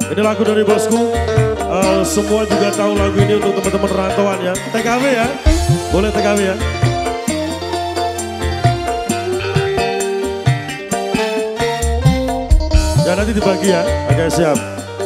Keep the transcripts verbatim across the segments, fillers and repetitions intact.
Ini lagu dari bosku. Uh, semua juga tahu lagu ini untuk teman-teman rantauan ya. T K W ya. Boleh T K W ya. Ya nanti dibagi ya. Oke siap.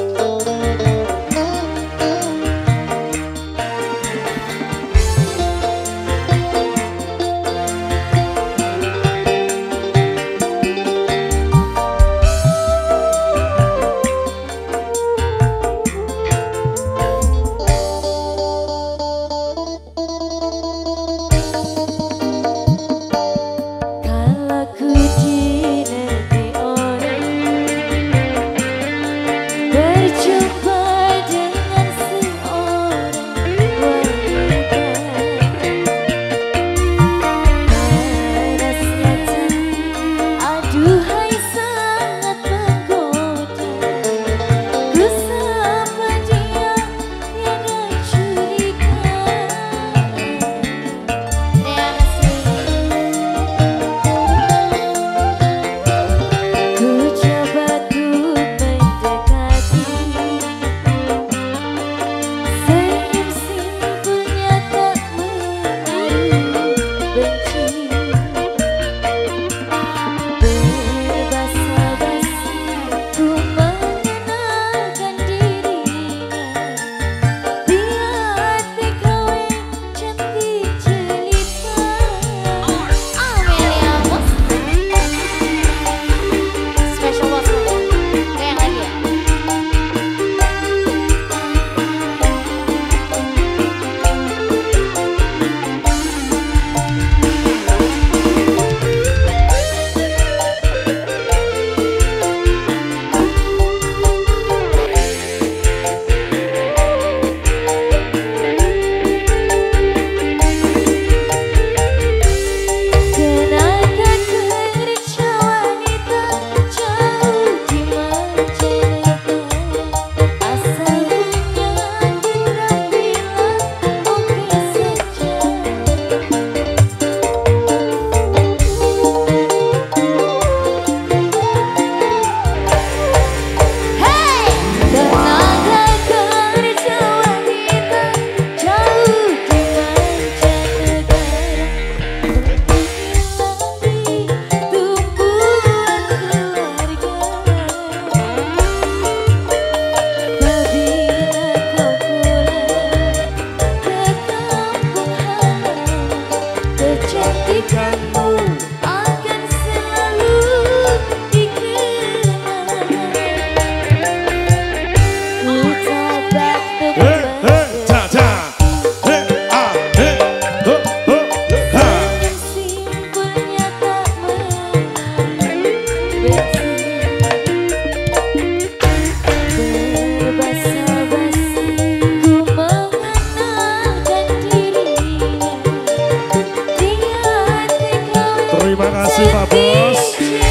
Terima kasih Pak Bos.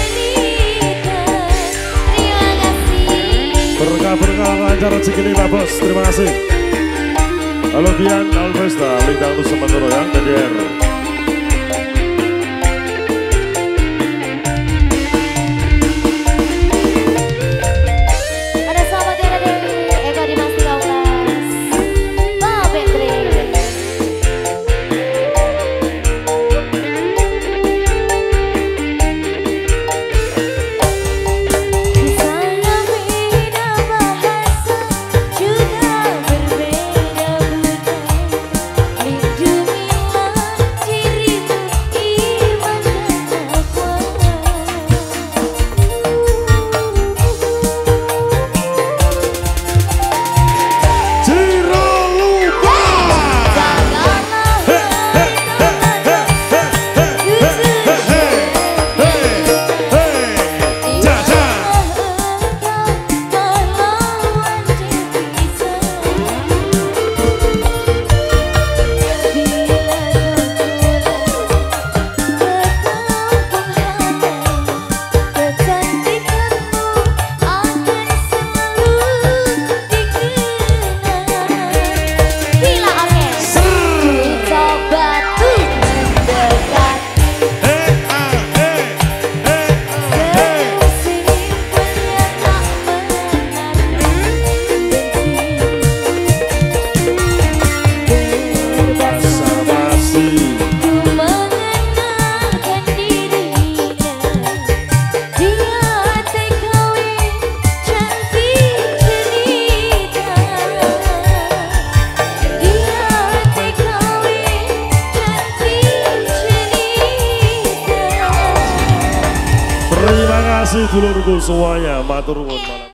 Berkah-berkah lancar rezeki ini Pak Bos. Terima kasih. Halo Bian Alvesta, Lidang Nusa Mandoro ya, D D R. Juga berbeda budaya, lindungilah kasih dulurku semuanya, matur nuwun malam.